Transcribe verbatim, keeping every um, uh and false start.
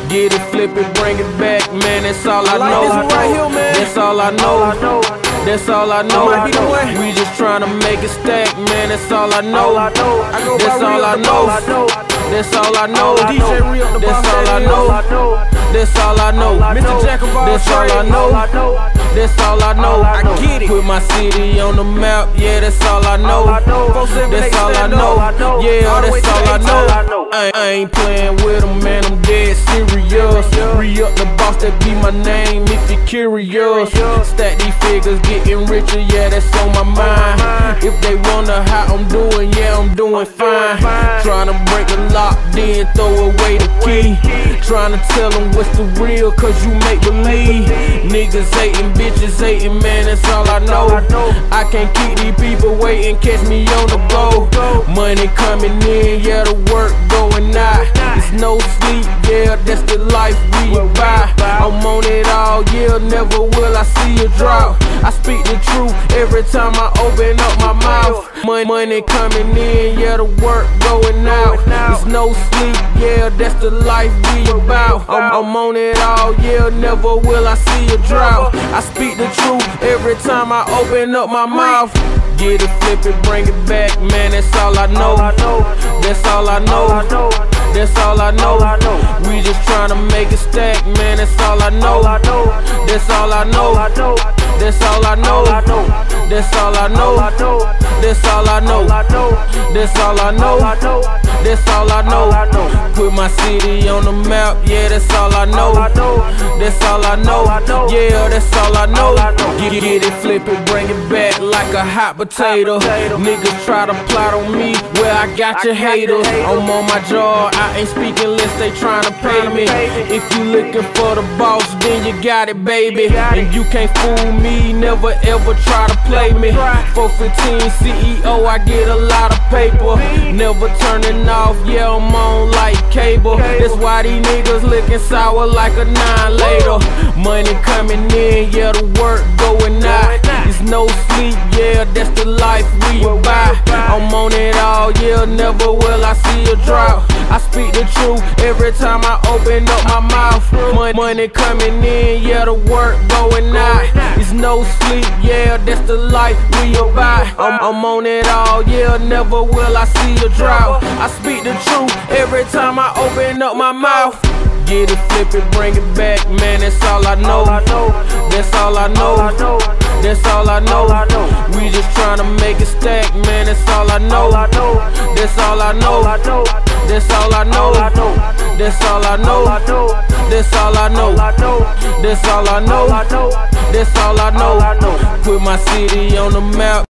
Get it, flip it, bring it back, man, that's all I, I like know. this one right here, man. That's all I know. That's all I know. I might be the one. We just tryna make it stack, man, that's all I know. I go That's by all Real I the know. Boss. That's all I know. D J Real the That's Boss, all I that know. That's all I know. Mister Jack of all That's all I trades. know. That's all I know. I get it. Put my city on the map, yeah, that's all I know. That's all I know. Yeah, that's all I know. I ain't, I ain't playing with them, man, I'm dead serious. Re-up the boss, that be my name if you're curious. Stack these figures, getting richer, yeah, that's on my mind. If they wonder how I'm doing, yeah, I'm doing fine. Tryna break the lock, then throw away the key. Tryna tell them what's the real, cause you make believe. Niggas hating, bitches hating, man, that's all I know. I can't keep these people waiting, catch me on the go. Money coming in, yeah, the work going out. It's no sleep, yeah, that's the life we buy. I'm on it all, yeah, never will I see a drought. I speak the truth every time I open up my mouth. Money, money coming in, yeah, the work going out. It's no sleep, yeah, that's the life we about. I'm, I'm on it all, yeah, never will I see a drought. I speak the truth every time I open up my mouth. Get it, flip it, bring it back, man, that's all I know. That's all I know. That's all I know. We just tryna make it stack, man, that's all I know. That's all I know. That's all I know. That's all I know. That's all I know. That's all I know. That's all I know. Put my city on the map, yeah, that's all I know. That's all I know. Yeah, that's all I know. Get, get it, flip it, bring it back like a hot potato. Niggas try to plot on me, well, I got your haters. I'm on my jaw, I ain't speaking unless they tryna pay me. If you looking for the boss, then you got it, baby. And you can't fool me, never ever try to play me. four fifteen C E O, I get a lot of paper. Never turning off, yeah, I'm on like cable. That's why these niggas looking sour like a nine later. Money coming in, yeah, the work going out. It's no sleep, yeah, that's the life we buy. I'm on it all, yeah, never will I see a drought. I speak the truth every time I open up my mouth. Money, money coming in, yeah, the work going out. It's no sleep, yeah, that's the life we about. I'm, I'm on it all, yeah, never will I see a drought. I speak the truth every time I open up my mouth. Get it, flip it, bring it back, man, that's all I know. That's all I know. That's all I know. We just tryna make it stack, man, that's all I know. That's all I know. That's all I know. That's all I know. That's all I know. That's all I know. That's all I know. Put my city on the map.